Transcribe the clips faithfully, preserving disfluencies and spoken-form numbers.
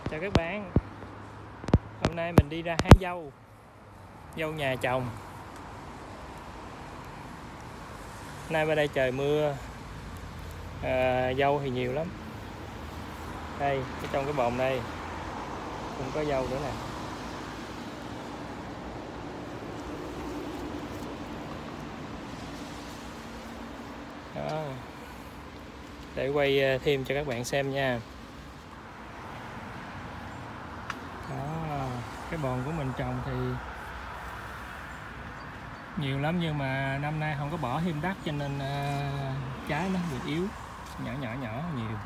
Chào các bạn. Hôm nay mình đi ra hái dâu Dâu nhà trồng. Nay bên đây trời mưa, à, dâu thì nhiều lắm. Đây, ở trong cái bồn đây cũng có dâu nữa nè. Đó. Để quay thêm cho các bạn xem nha. Đó, cái bồn của mình trồng thì nhiều lắm, nhưng mà năm nay không có bỏ thêm đất cho nên uh, trái nó bị yếu, nhỏ nhỏ nhỏ nhiều.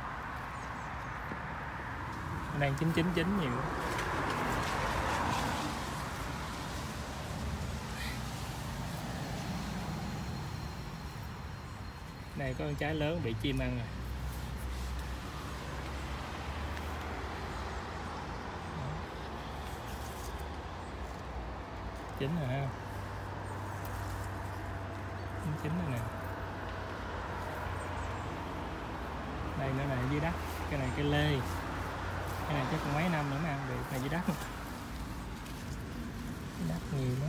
Đang chín chín chín nhiều. Đây có con trái lớn bị chim ăn rồi. Chín rồi ha. Chín rồi nè. Đây nữa này dưới đất. Cái này cái lê. Cái này chắc mấy năm nữa mới ăn được. Này dưới đất. Dưới đất nhiều lắm.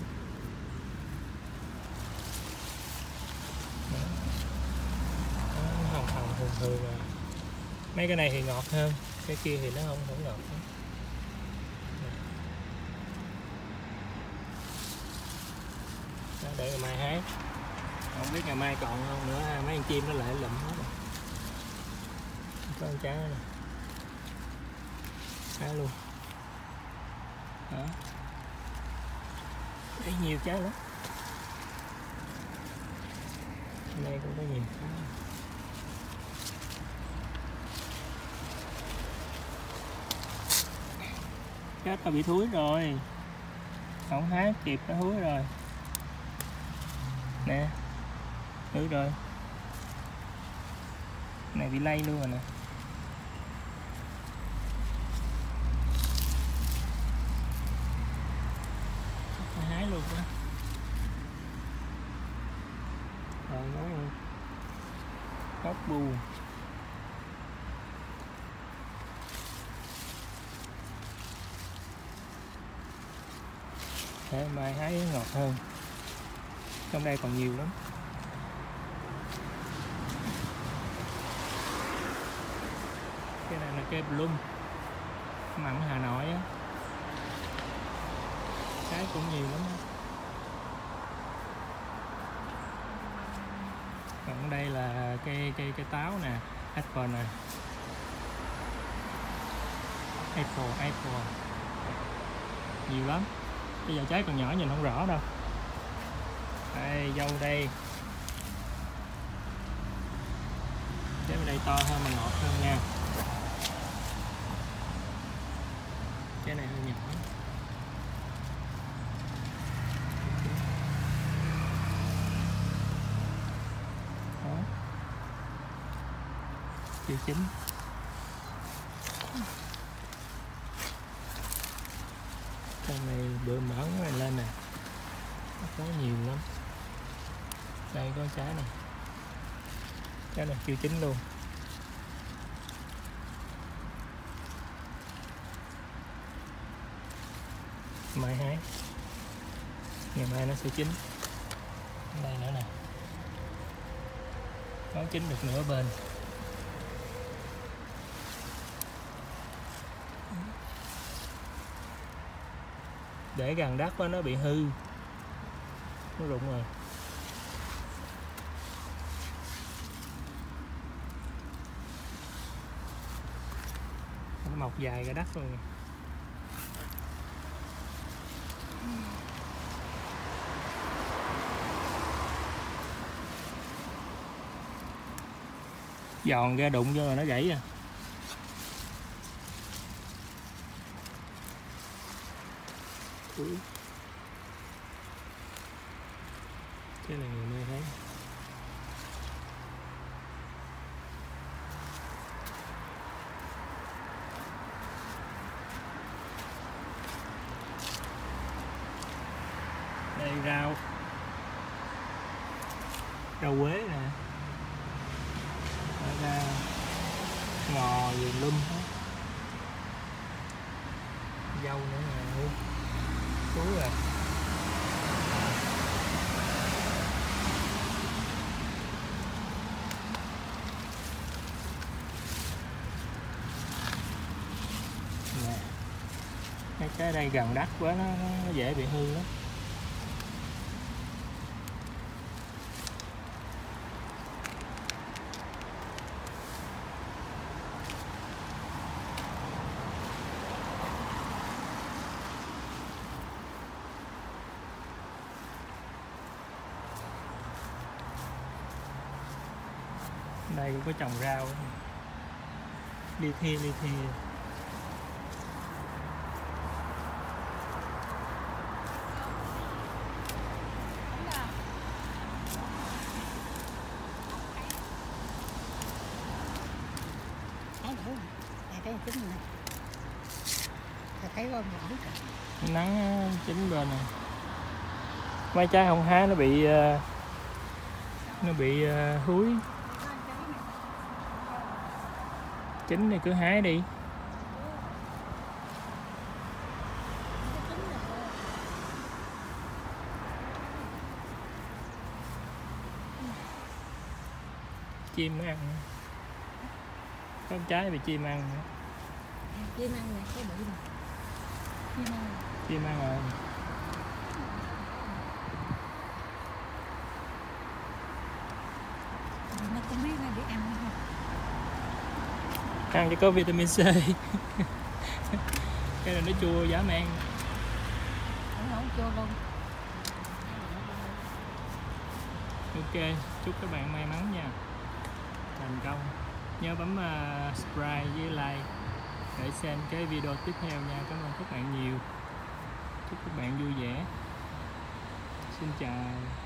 Hồng hồng thường thường rồi. Mấy cái này thì ngọt hơn. Cái kia thì nó không không ngọt nữa. Đó, để ngày mai hái. Không biết ngày mai còn không nữa, mấy con chim nó lại lụm hết rồi. Có con trái này. Trái luôn. Đó. Đây nhiều trái lắm. Hôm nay cũng có nhiều trái. Chết là bị thúi rồi. Không hái kịp nó thúi rồi. Nè. Thúi rồi. Này bị lay luôn rồi nè. Hái luôn đó. Rồi nói luôn. Hóc bu. Để mai hái ngọt hơn. Trong đây còn nhiều lắm. Cái này là cây plum mặn Hà Nội á. Trái cũng nhiều lắm á. Còn đây là cây cây cây táo nè, apple nè. Apple, apple. Nhiều lắm. Bây giờ trái còn nhỏ nhìn không rõ đâu. Đây, dâu đây. Trái bên đây to hơn mà ngọt hơn nha. Trái này hơi nhỏ. Đó. Chưa chín. Cái này bữa mở này lên nè. Nó có nhiều lắm. Đây có trái này. Trái này chưa chín luôn. Mai hái. Ngày mai nó sẽ chín. Đây nữa nè. Nó chín được nửa bên. Để gần đất quá nó bị hư. Nó rụng rồi. Nó mọc dài ra đất luôn. Giòn ra đụng vô rồi nó gãy à. Ui. Cái này người nơi thấy. Đây rau. Rau quế nè. Ra ngò gì lum hết. rau nữa nè, túi rồi. Nè, mấy cái đây gần đất quá nó, nó dễ bị hư lắm. Đây cũng có trồng rau, li thi li thi. Thấy con nắng chín bên này, mấy trái không hái nó bị nó bị thúi. Chín thì cứ hái đi. Chim nó ăn, có trái bị chim ăn nữa. Chim ăn nè, cái bự này. Chim ăn. Chim ăn rồi. Nó có mấy cái để ăn không? Ăn cho có vitamin C. Cái này nó chua dã man. Nó không chua luôn. Ok, chúc các bạn may mắn nha, thành công. Nhớ bấm uh, subscribe với like để xem cái video tiếp theo nha. Cảm ơn các bạn nhiều. Chúc các bạn vui vẻ. Xin chào.